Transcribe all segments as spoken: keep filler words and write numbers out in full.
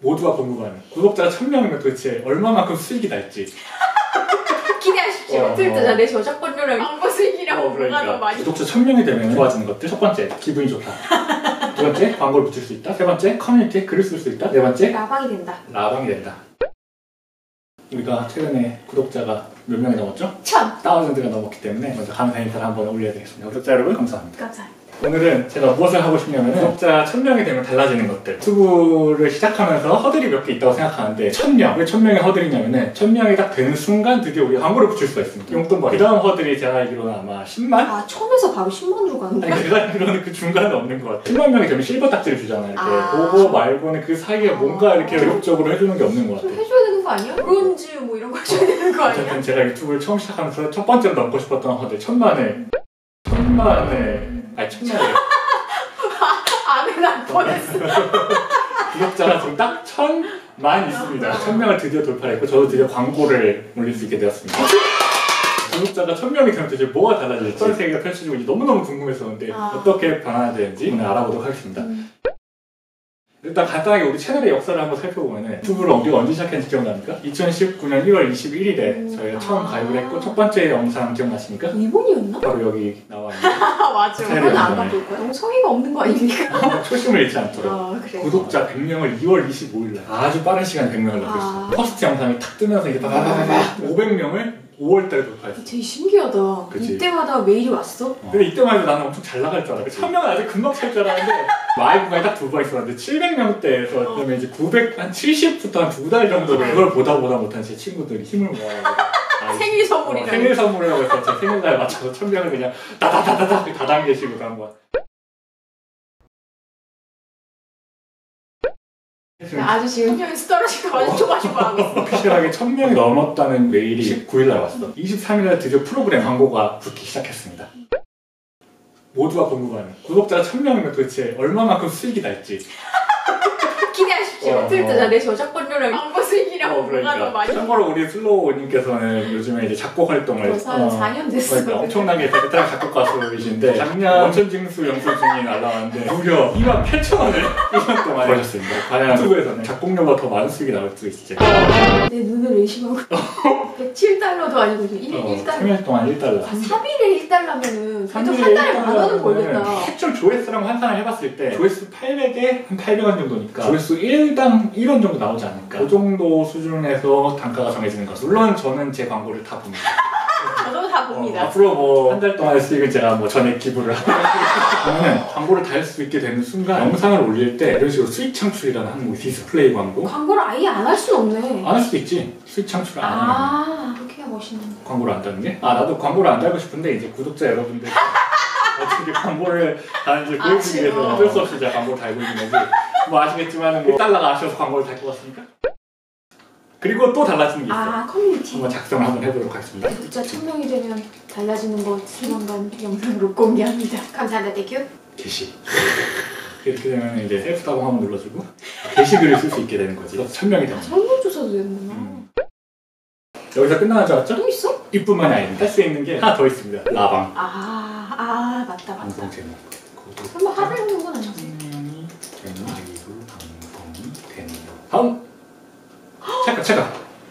모두가 궁금해하는 구독자가 천 명이면 도대체 얼마만큼 수익이 날지 기대하십시오. 어, 트위터자 어. 내 저작권료랑 광고 수익이랑 어, 뭐가 그러니까. 더 많이. 구독자 천 명이 되면 좋아지는 것들. 첫 번째, 기분이 좋다. 두 번째, 광고를 붙일 수 있다. 세 번째, 커뮤니티에 글을 쓸 수 있다. 네 번째, 라방이 된다. 라방이 된다. 우리가 최근에 구독자가 몇 명이 넘었죠? 천. 다운로드가 넘었기 때문에 먼저 감사 인사를 한번 올려야 되겠습니다. 구독자 여러분 감사합니다. 감사합니다. 오늘은 제가 무엇을 하고 싶냐면 구독자 천 명이 되면 달라지는 것들. 유튜브를 시작하면서 허들이 몇 개 있다고 생각하는데 천 명! 왜 천 명의 허들이냐면은 천 명이 딱 되는 순간 드디어 우리가 광고를 붙일 수가 있습니다. 용돈벌이. 그 다음 허들이 제가 알기로는 아마 십만? 아, 천에서 바로 십만 주고 가는 거야? 아니 제가 알기로는 그 중간은 없는 것 같아요. 십만 명이 되면 실버 딱지를 주잖아요. 이렇게. 아. 그거 말고는 그 사이에 뭔가 이렇게 의욕적으로 해주는 게 없는 것 좀 같아요. 해줘야 되는 거 아니야? 브론즈 뭐 이런 거 해줘야 되는 거 아니야? 어쨌든 제가 유튜브를 처음 시작하면서 첫 번째로 넘고 싶었던 허들 천만을 천만을 아니 천만을 안을 안 뻔했어. 구독자가 지금 딱 천만 있습니다. 천 명을 드디어 돌파했고 저도 드디어 광고를 올릴 수 있게 되었습니다. 구독자가 천 명이 되면 도대체 뭐가 달라질지 어떤 세계가 펼쳐지고 있는지 너무너무 궁금했었는데 아. 어떻게 변화되는지 오늘 알아보도록 하겠습니다. 음. 일단 간단하게 우리 채널의 역사를 한번 살펴보면 유튜브를 우리가 언제 시작했는지 기억납니까? 이천십구 년 일월 이십일일에 음. 저희가 처음 아. 가입을 했고 첫 번째 영상 기억나십니까? 일본이었나? 바로 여기 나와 있는 아 맞아. 세례 그건 안 영상을. 바꿀 거야. 너무 성의가 없는 거 아닙니까? 초심을 잃지 않도록 아 그래. 구독자 백 명을 이월 이십오일날 아주 빠른 시간에 백 명을 넘겼어요. 아. 퍼스트 영상이 탁 뜨면서 이제 빠바바바바 오백 명을 오월달에 돌파했어. 되게 신기하다. 그치. 이때마다 메일이 왔어? 어. 근데 이때만 해도 나는 엄청 잘 나갈 줄 알았어. 천 명은 아직 금방 찰 줄 알았는데 라이브가 딱 두 번 있었는데 칠백 명대에서 어. 그다음에 이제 구백, 한 칠십부터 한 두 달 정도를 그걸 보다 보다 못한 제 친구들이 힘을 모아가지고 아, 생일 선물이라고. 어, 생일 선물이라고 해서 제 생일날 맞춰서 천 명을 그냥 다다다다다 다단계식으로 한 거야. 아주 지금 현수 떨어지고 완전 조바조바하고 있어. 오피셜하게 천 명이 넘었다는 메일이 십구일날 왔어. 이십삼일날 드디어 프로그램 광고가 붙기 시작했습니다. 모두가 궁금해하는 구독자가 천 명이면 도대체 얼마만큼 수익이 날지 기대하십시오. 어, 트위터자 어. 내 저작권료랑 광고 수익이랑 어, 뭐가 더 많이. 참고로 우리 슬로우님께서는 요즘에 이제 작곡 활동을 벌써 한 사 년 됐어. 그러니까 엄청나게 베테랑 작곡 가수이신데 작년 원천징수 영수증이 날라왔는데 무려 이만 팔천 원을 일 년 동안 벌셨습니다. 과연 유튜브에서는 작곡료가 더 많은 수익이 나올 수 있을지. 내 눈을 의심하고 백칠 달러도 아니고 일, 어, 일 달러. 삼 일 동안 일 달러. 아, 삼 일에 일 달러면은 그래도 한 달에 만 원은 벌겠다. 최초 조회수랑 환산을 해봤을 때 조회수 팔백에 한 팔백 원 정도니까 조회수 일당 일 원 정도 나오지 않을까. 그 정도 수준에서 단가가 정해지는 것. 물론 저는 제 광고를 다 봅니다. 저도 다 봅니다. 어, 앞으로 뭐 한 달 동안의 수익은 제가 뭐 전액 기부를 하고 저는 광고를 달 수 있게 되는 순간 영상을 올릴 때 이런 식으로 수익 창출이라는 항목이 디스플레이 광고 광고를 아예 안 할 순 없네. 안 할 수도 있지. 수익 창출 안 하면 아, 그렇게 해야 멋있는데. 광고를 안 다는 게? 아 나도 광고를 안 달고 싶은데 이제 구독자 여러분들 어떻게 광고를 다는지 보여주기 위해서 어쩔 수 없이 제가 광고를 달고 있는 거지. 뭐 아시겠지만 뭐 일 달러가 아쉬워서 광고를 달 것 같습니까? 그리고 또 달라지는 게 있어요. 아, 커뮤니티. 한번 작성을 한번 해보도록 하겠습니다. 구독자 천 명이 되면 달라지는 것 조만간 영상으로 공개합니다. 감사합니다. 땡큐. 게시. 이렇게 되면 이제 셀프 다공 한번 눌러주고 게시글을 쓸 수 있게 되는 거지. 그래서 천 명이 되는 거지. 설문조사도 되는구나. 음. 여기서 끝나는 줄 알았죠? 또 있어? 이뿐만이 아닙니다. 할 수 있는 게 하나 더 있습니다. 라방. 아, 아, 맞다, 맞다. 방송 제목. 설마 하루 정도는 아니지? 천 명이 되는 라이브 방송이 되네요. 다음! 잠깐, 잠깐!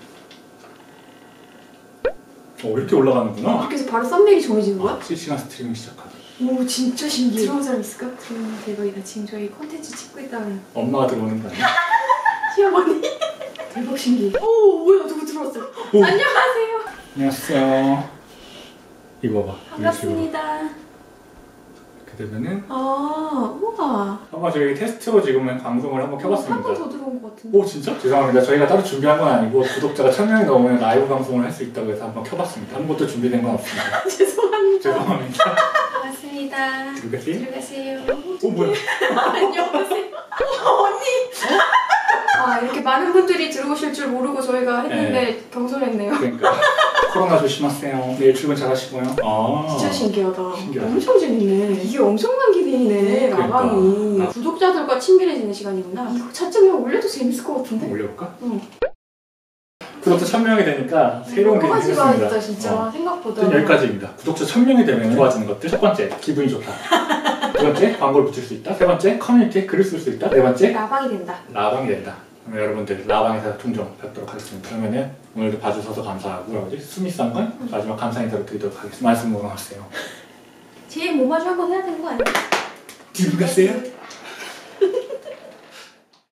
어, 이렇게 올라가는구나. 이렇게 해서 바로 썸네일이 정해지는 거야? 아, 실시간 스트리밍 시작하네. 오, 진짜 신기해. 들어온 사람 있을까? 들어오면 대박이다. 지금 저희 콘텐츠 찍고 있다면. 엄마가 들어오는 거 아니야? 시어머니? 대박 신기해. 오, 뭐야, 누구 들어왔어? 오. 안녕하세요. 안녕하세요. 이거 봐봐. 반갑습니다. 이렇게 되면은 아, 우와. 한번 저희 테스트로 지금 방송을 한번 켜봤습니다. 한 번 더 들어온 것 같은데. 오 진짜? 죄송합니다. 저희가 따로 준비한 건 아니고 구독자가 천 명이 넘으면 라이브 방송을 할 수 있다고 해서 한번 켜봤습니다. 아무것도 준비된 건 없습니다. 죄송합니다. 죄송합니다. 반갑습니다. 들어가세요. 들어가세요. 오 뭐야? 안녕하세요. 언니. 아, 이렇게 많은 분들이 들어오실 줄 모르고 저희가 했는데 네. 경솔했네요. 그러니까 코로나 조심하세요. 내일 출근 잘하시고요. 아 진짜 신기하다. 신기하다. 엄청 재밌네. 이게 엄청난 기능이네. 그러니까. 라방이. 아. 구독자들과 친밀해지는 시간이구나. 이거 차점이 올려도 재밌을 것 같은데? 올려볼까? 응. 구독자 천 명이 되니까 새로운 게 여러 가지가 생겼습니다. 있다 진짜. 어. 생각보다. 일단 여기까지입니다. 구독자 천 명이 되면 좋아지는 것들. 첫 번째, 기분이 좋다. 두 번째, 광고를 붙일 수 있다. 세 번째, 커뮤니티에 글을 쓸 수 있다. 네 번째, 라방이 된다. 라방이 된다. 그러면 여러분들 라방에서 종종 뵙도록 하겠습니다. 그러면은 오늘도 봐주셔서 감사하고 뭐지 수미상관 응. 마지막 감사 인사를 드리도록 하겠습니다. 말씀 물어보세요. 제일 뭐 마주 한번 해야 되는 거 아니야? 지금 갔어요?